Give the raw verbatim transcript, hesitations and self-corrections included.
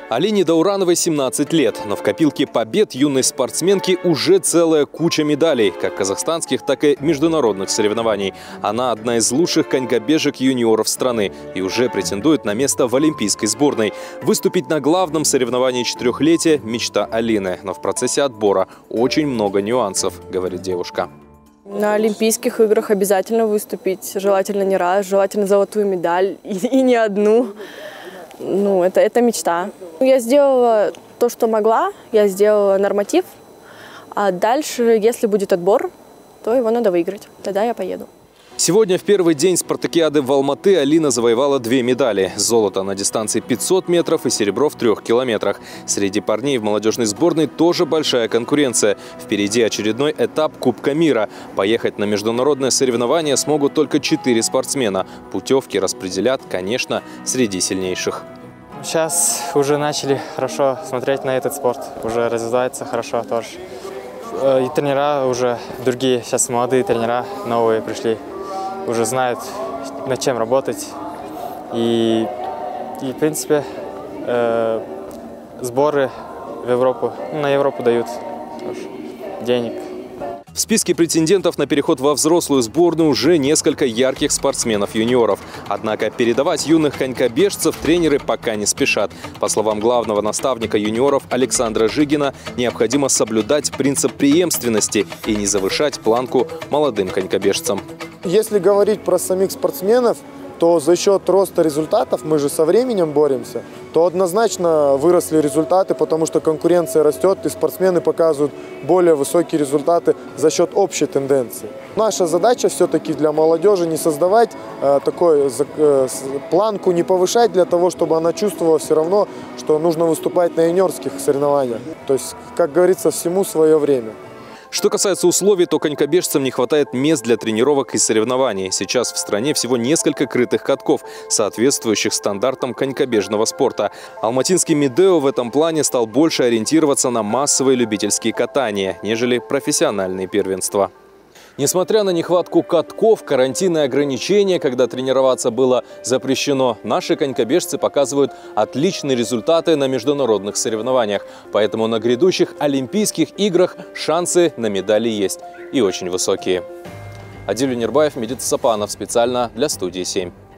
Алине Даурановой семнадцать лет, но в копилке побед юной спортсменки уже целая куча медалей, как казахстанских, так и международных соревнований. Она одна из лучших конькобежек юниоров страны и уже претендует на место в олимпийской сборной. Выступить на главном соревновании четырехлетия – мечта Алины, но в процессе отбора очень много нюансов, говорит девушка. На Олимпийских играх обязательно выступить, желательно не раз, желательно золотую медаль и, и не одну. Ну, это, это мечта. Я сделала то, что могла, я сделала норматив, а дальше, если будет отбор, то его надо выиграть, тогда я поеду. Сегодня в первый день спартакиады в Алматы Алина завоевала две медали. Золото на дистанции пятьсот метров и серебро в трех километрах. Среди парней в молодежной сборной тоже большая конкуренция. Впереди очередной этап Кубка мира. Поехать на международное соревнование смогут только четыре спортсмена. Путевки распределят, конечно, среди сильнейших. Сейчас уже начали хорошо смотреть на этот спорт. Уже развивается хорошо тоже. И тренера уже другие, сейчас молодые тренера новые пришли. Уже знают, над чем работать. И, и в принципе, э, сборы в Европу, ну, на Европу дают тоже денег. В списке претендентов на переход во взрослую сборную уже несколько ярких спортсменов-юниоров. Однако передавать юных конькобежцев тренеры пока не спешат. По словам главного наставника юниоров Александра Жигина, необходимо соблюдать принцип преемственности и не завышать планку молодым конькобежцам. Если говорить про самих спортсменов, то за счет роста результатов, мы же со временем боремся, то однозначно выросли результаты, потому что конкуренция растет, и спортсмены показывают более высокие результаты за счет общей тенденции. Наша задача все-таки для молодежи не создавать э, такой э, планку, не повышать для того, чтобы она чувствовала все равно, что нужно выступать на юниорских соревнованиях. То есть, как говорится, всему свое время. Что касается условий, то конькобежцам не хватает мест для тренировок и соревнований. Сейчас в стране всего несколько крытых катков, соответствующих стандартам конькобежного спорта. Алматинский Медео в этом плане стал больше ориентироваться на массовые любительские катания, нежели профессиональные первенства. Несмотря на нехватку катков, карантинные ограничения, когда тренироваться было запрещено, наши конькобежцы показывают отличные результаты на международных соревнованиях. Поэтому на грядущих Олимпийских играх шансы на медали есть и очень высокие. Адиль Нирбаев, Медет Сапанов, специально для студии семь.